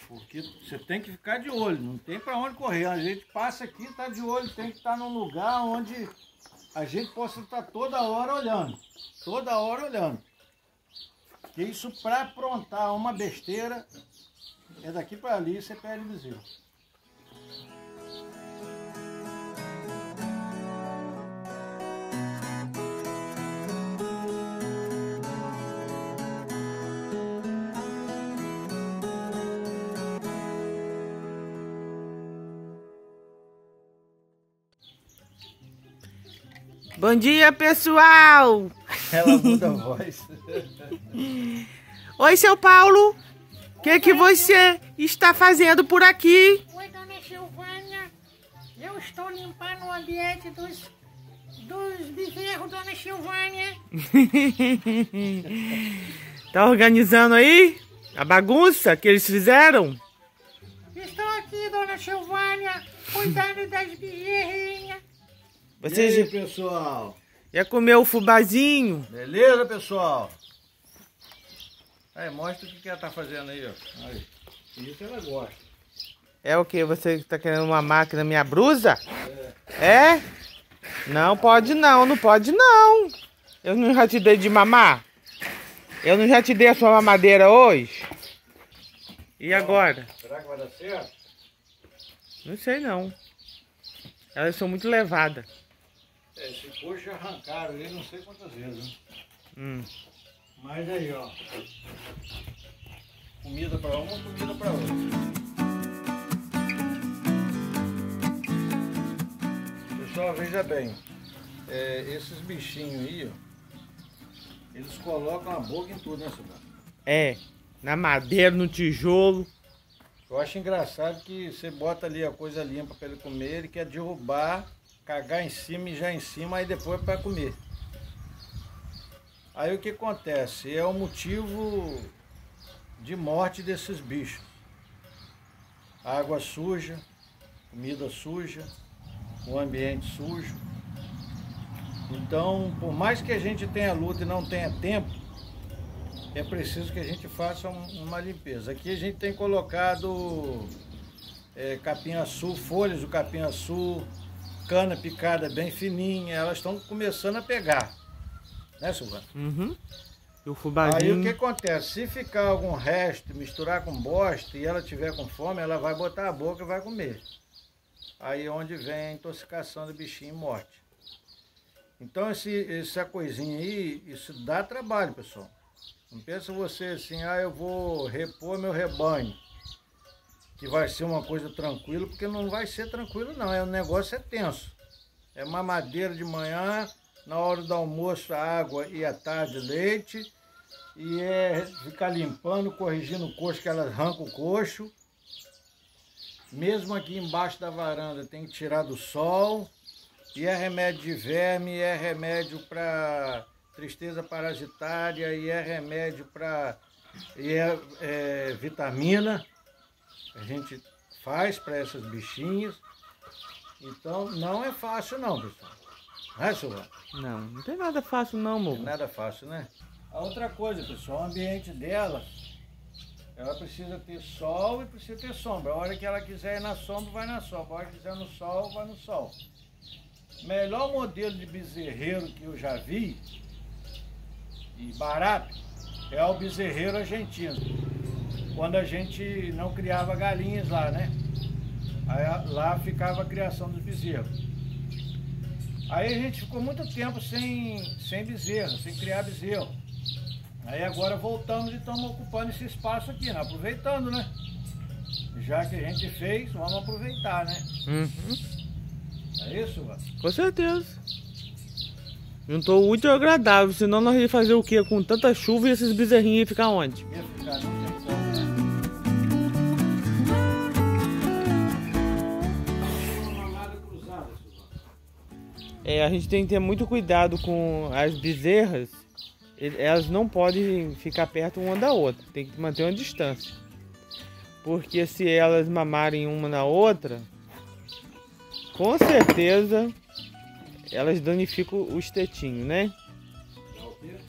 Porque você tem que ficar de olho, não tem para onde correr. A gente passa aqui, está de olho, tem que estar num lugar onde a gente possa estar toda hora olhando. Toda hora olhando. Porque isso para aprontar uma besteira, é daqui para ali, você perde bezerro. Bom dia, pessoal! Ela muda a voz. Oi, seu Paulo. O que você está fazendo por aqui? Oi, dona Silvânia. Eu estou limpando o ambiente dos bezerros, dona Silvânia. Tá organizando aí a bagunça que eles fizeram? Estou aqui, dona Silvânia, cuidando das bezerrinhas. E Você aí, pessoal? já comeu o fubazinho? Beleza, pessoal? Aí, mostra o que ela tá fazendo aí, ó. Aí. Isso ela gosta. É o que? Você está querendo uma máquina minha brusa? É? Não pode não, não pode não. Eu não já te dei de mamar? Eu não já te dei a sua mamadeira hoje? E agora? Será que vai dar certo? Não sei não. Elas são muito levadas. Esse coxo arrancaram ali não sei quantas vezes, né? Hum. Mas aí, ó. Comida para uma, comida para outra. Pessoal, veja bem. Esses bichinhos aí, ó. Eles colocam a boca em tudo, né, Silvana? É, na madeira, no tijolo. Eu acho engraçado que você bota ali a coisa limpa para ele comer, ele quer derrubar, cagar em cima e já em cima, aí depois para comer. Aí o que acontece? É o motivo de morte desses bichos. Água suja, comida suja, o ambiente sujo. Então, por mais que a gente tenha luta e não tenha tempo, é preciso que a gente faça uma limpeza. Aqui a gente tem colocado capim-açu, folhas do capim-açu, cana picada bem fininha, elas estão começando a pegar. Né, Silvana? Uhum. E o Aí fubazinho. o que acontece? Se ficar algum resto, misturar com bosta e ela tiver com fome, ela vai botar a boca e vai comer. Aí é onde vem a intoxicação do bichinho e morte. Então essa coisinha aí, isso dá trabalho, pessoal. Não pensa você assim, eu vou repor meu rebanho, que vai ser uma coisa tranquila, porque não vai ser tranquilo não, o negócio é tenso. É mamadeira de manhã, na hora do almoço a água e à tarde leite, e ficar limpando, corrigindo o coxo, que elas arrancam o coxo. Mesmo aqui embaixo da varanda tem que tirar do sol, e é remédio de verme, é remédio para tristeza parasitária, e é remédio para vitamina, a gente faz para essas bichinhas. Então não é fácil não, pessoal. Não é, Silvana? Não tem nada fácil não, Não é amor. nada fácil, né? A outra coisa, pessoal, o ambiente delas, ela precisa ter sol e precisa ter sombra. A hora que ela quiser ir na sombra, vai na sombra. A hora que quiser no sol, vai no sol. Melhor modelo de bezerreiro que eu já vi, e barato, é o bezerreiro argentino. Quando a gente não criava galinhas lá, né? Aí, lá ficava a criação dos bezerros. Aí a gente ficou muito tempo sem bezerro, sem criar bezerro. Aí agora voltamos e estamos ocupando esse espaço aqui, né? Aproveitando, né? Já que a gente fez, vamos aproveitar, né? Uhum. É isso, mano? Com certeza. Juntou muito agradável, senão nós ia fazer o quê? Com tanta chuva e esses bezerrinhos iam ficar onde? Ia ficar, não tem como, né? A gente tem que ter muito cuidado com as bezerras. Elas não podem ficar perto uma da outra, tem que manter uma distância. Porque se elas mamarem uma na outra, com certeza elas danificam os tetinhos, né?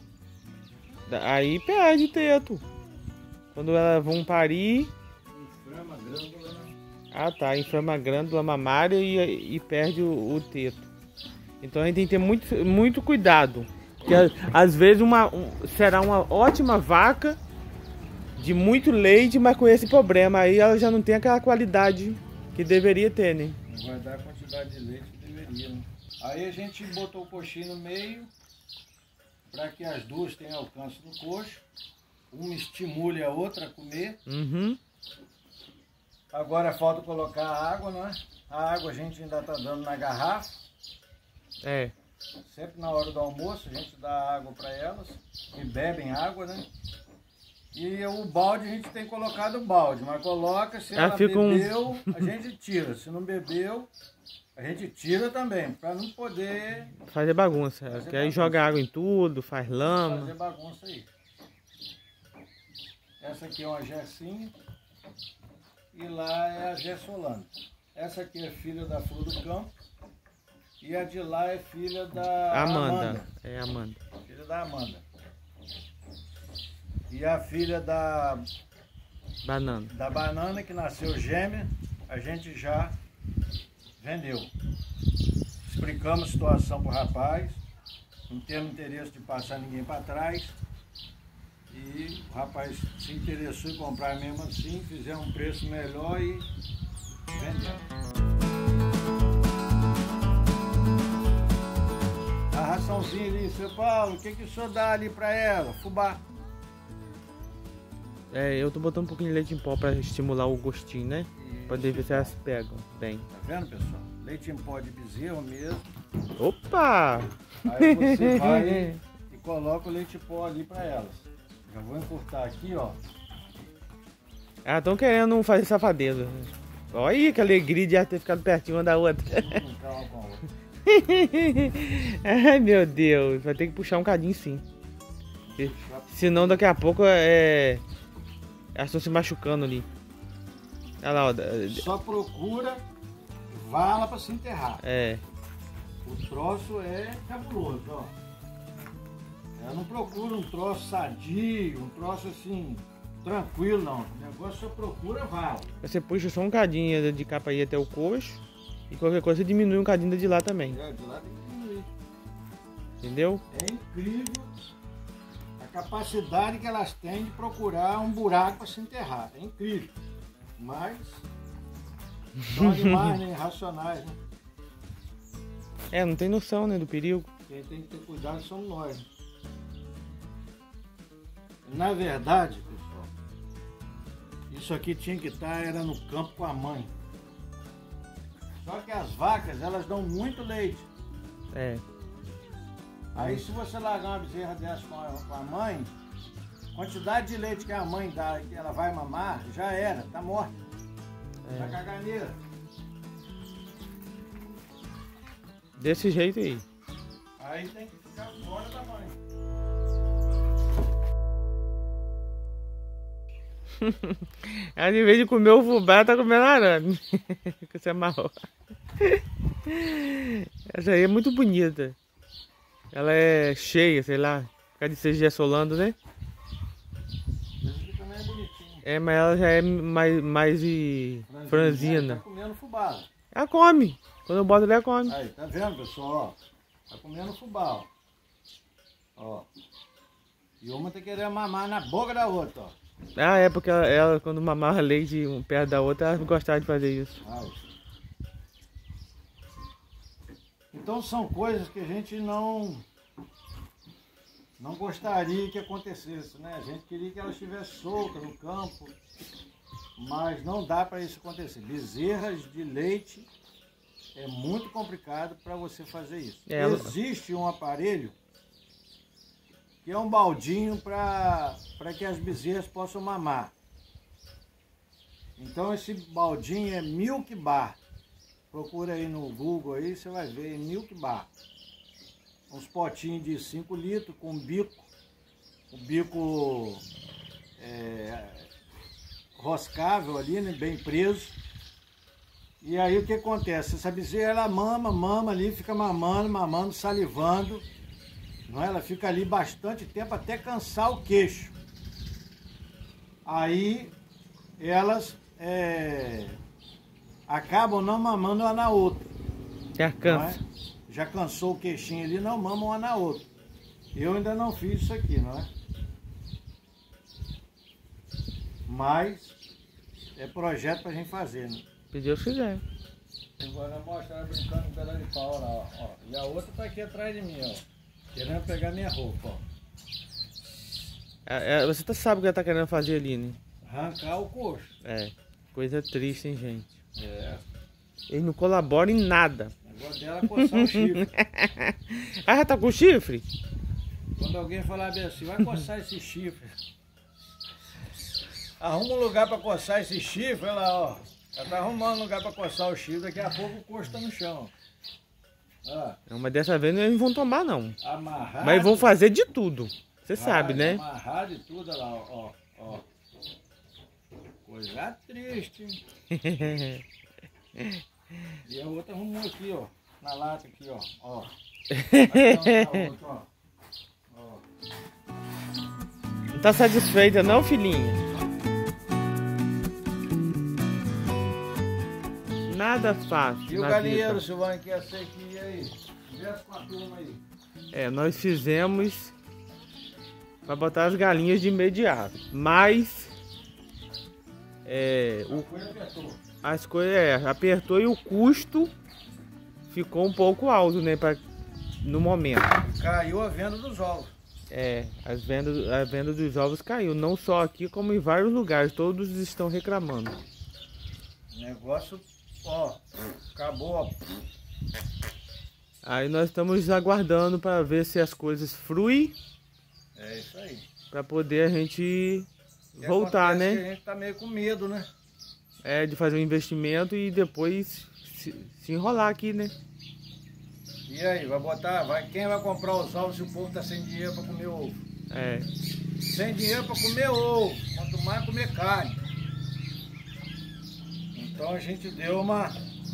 Aí perde teto. Quando elas vão parir, glândula, né? Ah tá, inflama a glândula mamária e perde o teto. Então a gente tem que ter muito cuidado. Porque às vezes será uma ótima vaca de muito leite, mas com esse problema aí ela já não tem aquela qualidade que deveria ter, né? Não vai dar a quantidade de leite que deveria, né? Aí a gente botou o coxinho no meio para que as duas tenham alcance no coxo. Uma estimule a outra a comer. Uhum. Agora falta colocar a água, não é? A água a gente ainda está dando na garrafa. É. Sempre na hora do almoço a gente dá água para elas, que bebem água, né? E o balde a gente tem colocado o balde, mas coloca, se ela bebeu, a gente tira. Se não bebeu, a gente tira também, para não poder... Fazer bagunça, porque aí joga água em tudo, faz lama. Fazer bagunça aí. Essa aqui é uma Gersinha e lá é a Gersolana. Essa aqui é filha da Flor do Campo. E a de lá é filha da Amanda. É Amanda. Filha da Amanda. E a filha da Banana, que nasceu gêmea, a gente já vendeu. Explicamos a situação para o rapaz. Não temos interesse de passar ninguém para trás. E o rapaz se interessou em comprar mesmo assim, fizemos um preço melhor e vendemos. A raçãozinha ali, seu Paulo, o que o senhor dá ali pra ela? Fubá. É, eu tô botando um pouquinho de leite em pó pra estimular o gostinho, né? Pra ver se elas pegam bem. Tá vendo, pessoal? Leite em pó de bezerro mesmo. Opa! Aí você vai e coloca o leite em pó ali pra elas. Já vou encurtar aqui, ó. Elas estão querendo fazer safadeza. Olha aí que alegria de ter ficado pertinho uma da outra. Calma com a outra. Ai meu Deus, vai ter que puxar um cadinho sim. Senão daqui a pouco elas estão se machucando ali. Olha lá, ó. Só procura vala pra se enterrar. É. O troço é cabuloso, ó. Ela não procura um troço sadio, um troço assim, tranquilo não. O negócio só procura vala. Você puxa só um cadinho de capa aí até o coxo. E qualquer coisa você diminui um cadinho de lá também. É, de lá tem que diminuir. Entendeu? É incrível a capacidade que elas têm de procurar um buraco para se enterrar. É incrível. Mas são animais, né? Irracionais, né? É, não tem noção, né, do perigo. Quem tem que ter cuidado somos nós. Na verdade, pessoal, isso aqui tinha que estar era no campo com a mãe. Só que as vacas, elas dão muito leite. É. Aí se você largar uma bezerra dessa com a mãe, a quantidade de leite que a mãe dá, que ela vai mamar, já era, tá morta. Tá caganeira. Desse jeito aí. Aí tem que ficar fora da mãe. Ela, em vez de comer o fubá, tá comendo arame. Isso é marrom. Essa aí é muito bonita. Ela é cheia, sei lá. Fica de ser gessolando, né? Esse aqui também é bonitinho. É, mas ela já é mais franzina. Tá comendo fubá. Ela come. Quando eu boto ela come. Aí, tá vendo, pessoal? Ó, tá comendo fubá, ó. E uma tá querendo mamar na boca da outra, ó. Ah, é porque ela quando mamava leite um perto da outra, ela gostava de fazer isso. Então são coisas que a gente não gostaria que acontecesse, né? A gente queria que ela estivesse solta no campo, mas não dá para isso acontecer. Bezerras de leite é muito complicado para você fazer isso. Existe um aparelho que é um baldinho para que as bezerras possam mamar. Então esse baldinho é Milk Bar. Procura aí no Google aí, você vai ver, Milk Bar. Uns potinhos de 5 litros com bico. O bico roscável ali, né, bem preso. E aí o que acontece? Essa bezerra ela mama ali, fica mamando, salivando. Não é? Ela fica ali bastante tempo até cansar o queixo. Aí elas acabam não mamando uma na outra. Já Não cansa. é? Já cansou o queixinho ali, não mamam uma na outra. Eu ainda não fiz isso aqui, não é? Mas é projeto pra gente fazer, né? Se Deus quiser. Agora mostra ela brincando com pedaço de pau lá, ó. E a outra tá aqui atrás de mim, ó. Querendo pegar minha roupa, ó. Você sabe o que ela tá querendo fazer ali, né? Arrancar o coxo. É, coisa triste, hein, gente? É. Eles não colaboram em nada. O negócio dela é coçar o chifre. Ah, já tá com chifre? Quando alguém falar bem assim, vai coçar esse chifre. Arruma um lugar pra coçar esse chifre, olha lá, ó. Ela tá arrumando um lugar pra coçar o chifre, daqui a pouco o coxo tá no chão. Ó, Mas dessa vez eles não vão tomar, não. amarrado. Mas vão fazer de tudo. Você sabe, né? Amarrado e tudo, olha lá, ó. Coisa triste. E a outra arrumou aqui, ó. Na lata aqui, ó. Aqui, ó. Não tá satisfeita não, filhinha? Nada fácil. E o na galinheiro, vida. Silvânia, que ia ser aqui, e aí? Conversa com a turma aí. Nós fizemos para botar as galinhas de imediato. Mas as coisas apertou e o custo ficou um pouco alto, né, no momento. Caiu a venda dos ovos. A venda dos ovos caiu, não só aqui como em vários lugares, todos estão reclamando. O negócio, ó, acabou, ó. Aí nós estamos aguardando para ver se as coisas fluem. É isso aí. Para poder a gente E voltar, acontece né? que a gente tá meio com medo, né? De fazer um investimento e depois se enrolar aqui, né? E aí, quem vai comprar os ovos se o povo tá sem dinheiro para comer ovo? Sem dinheiro para comer ovo, quanto mais comer carne. Então a gente deu uma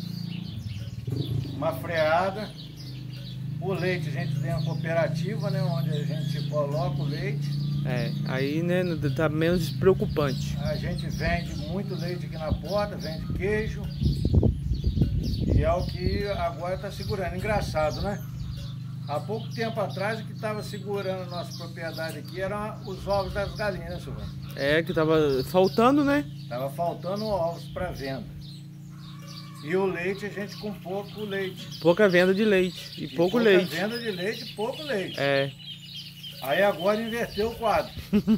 freada. O leite a gente tem uma cooperativa, né? Onde a gente coloca o leite. Aí, né, tá menos preocupante. A gente vende muito leite aqui na porta, vende queijo. E é o que agora está segurando. Engraçado, né? Há pouco tempo atrás, o que estava segurando a nossa propriedade aqui eram os ovos das galinhas, né, Silvana? Que tava faltando, né? Tava faltando ovos para venda. E o leite, a gente com pouco leite. Pouca venda de leite e pouco leite. Pouca venda de leite e pouco leite. Aí agora inverteu o quadro.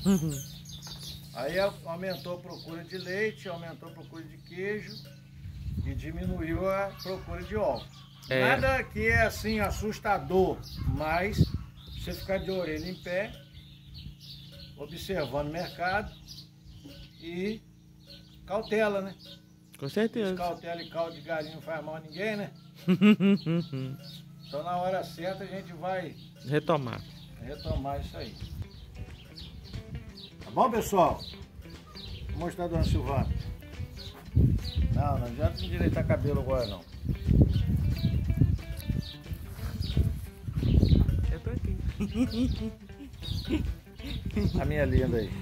Aí aumentou a procura de leite, aumentou a procura de queijo e diminuiu a procura de ovos. Nada que é assim assustador, mas você ficar de orelha em pé, observando o mercado e cautela, né? Com certeza. Cautela e caldo de galinha não faz mal a ninguém, né? Então na hora certa a gente vai retomar isso aí. Tá bom, pessoal? Vou mostrar a dona Silvana. Não adianta endireitar cabelo agora não. Eu tô aqui. A minha linda aí.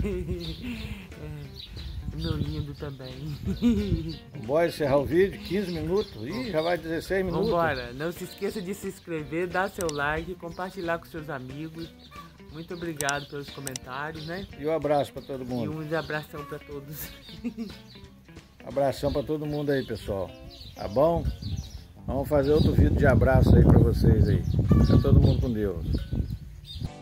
Meu lindo também. Bora encerrar o vídeo, 15 minutos. Ih, já vai 16 minutos. Vambora. Não se esqueça de se inscrever, dar seu like, compartilhar com seus amigos. Muito obrigado pelos comentários, né? E um abraço para todo mundo. E um abração para todos. Abração para todo mundo aí, pessoal. Tá bom? Vamos fazer outro vídeo de abraço aí para vocês aí. Fica todo mundo com Deus.